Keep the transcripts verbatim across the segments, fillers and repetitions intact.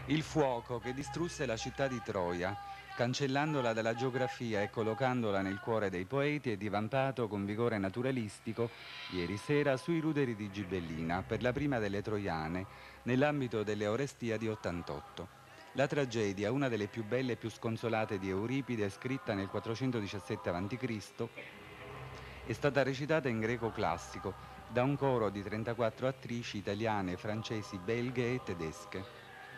Il fuoco che distrusse la città di Troia, cancellandola dalla geografia e collocandola nel cuore dei poeti, è divampato con vigore naturalistico ieri sera sui ruderi di Gibellina per la prima delle Troiane, nell'ambito delle Orestiadi ottantotto. La tragedia, una delle più belle e più sconsolate di Euripide, scritta nel quattrocentodiciassette avanti Cristo, è stata recitata in greco classico da un coro di trentaquattro attrici italiane, francesi, belghe e tedesche.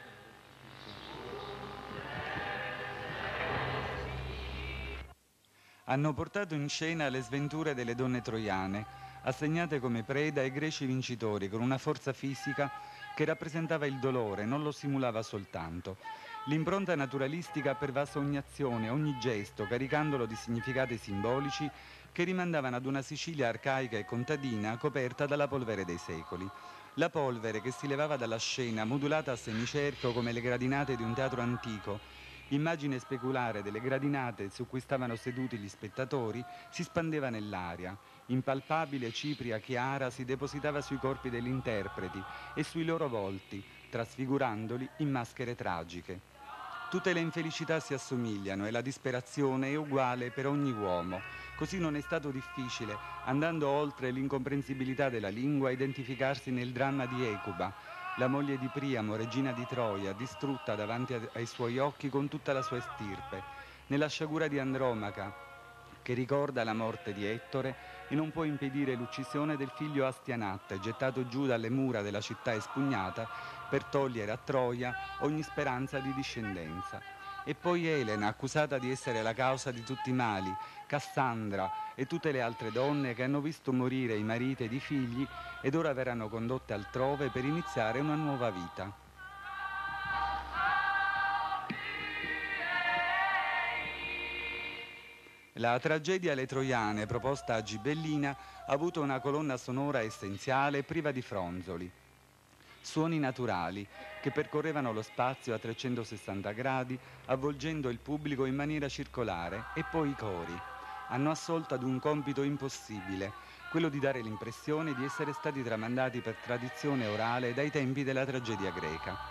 Hanno portato in scena le sventure delle donne troiane, assegnate come preda ai greci vincitori con una forza fisica che rappresentava il dolore, non lo simulava soltanto. L'impronta naturalistica ha pervaso ogni azione, ogni gesto, caricandolo di significati simbolici che rimandavano ad una Sicilia arcaica e contadina coperta dalla polvere dei secoli. La polvere che si levava dalla scena, modulata a semicerchio come le gradinate di un teatro antico, immagine speculare delle gradinate su cui stavano seduti gli spettatori, si spandeva nell'aria. Impalpabile cipria chiara si depositava sui corpi degli interpreti e sui loro volti, trasfigurandoli in maschere tragiche. Tutte le infelicità si assomigliano e la disperazione è uguale per ogni uomo. Così non è stato difficile, andando oltre l'incomprensibilità della lingua, identificarsi nel dramma di Ecuba, la moglie di Priamo, regina di Troia, distrutta davanti ai suoi occhi con tutta la sua stirpe, nella sciagura di Andromaca, che ricorda la morte di Ettore e non può impedire l'uccisione del figlio Astianatte, gettato giù dalle mura della città espugnata per togliere a Troia ogni speranza di discendenza. E poi Elena, accusata di essere la causa di tutti i mali, Cassandra e tutte le altre donne che hanno visto morire i mariti ed i figli ed ora verranno condotte altrove per iniziare una nuova vita. La tragedia Le Troiane, proposta a Gibellina, ha avuto una colonna sonora essenziale priva di fronzoli. Suoni naturali che percorrevano lo spazio a trecentosessanta gradi, avvolgendo il pubblico in maniera circolare, e poi i cori. Hanno assolto ad un compito impossibile, quello di dare l'impressione di essere stati tramandati per tradizione orale dai tempi della tragedia greca.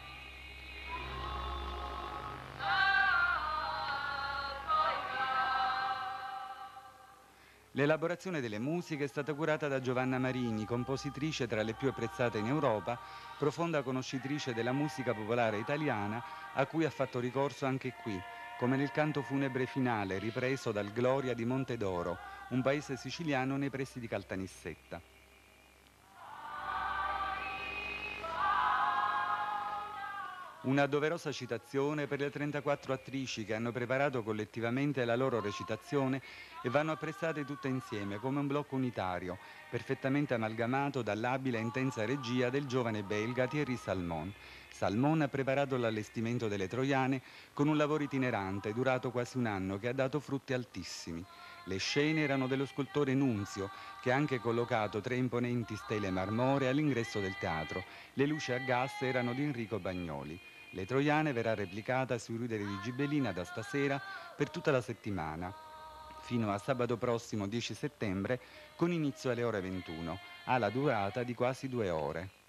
L'elaborazione delle musiche è stata curata da Giovanna Marini, compositrice tra le più apprezzate in Europa, profonda conoscitrice della musica popolare italiana, a cui ha fatto ricorso anche qui, come nel canto funebre finale ripreso dal Gloria di Montedoro, un paese siciliano nei pressi di Caltanissetta. Una doverosa citazione per le trentaquattro attrici che hanno preparato collettivamente la loro recitazione e vanno apprezzate tutte insieme come un blocco unitario, perfettamente amalgamato dall'abile e intensa regia del giovane belga Thierry Salmon. Salmon ha preparato l'allestimento delle Troiane con un lavoro itinerante durato quasi un anno che ha dato frutti altissimi. Le scene erano dello scultore Nunzio, che ha anche collocato tre imponenti stele marmoree all'ingresso del teatro. Le luci a gas erano di Enrico Bagnoli. Le Troiane verrà replicata sui ruderi di Gibellina da stasera per tutta la settimana, fino a sabato prossimo dieci settembre, con inizio alle ore ventuno. Ha la durata di quasi due ore.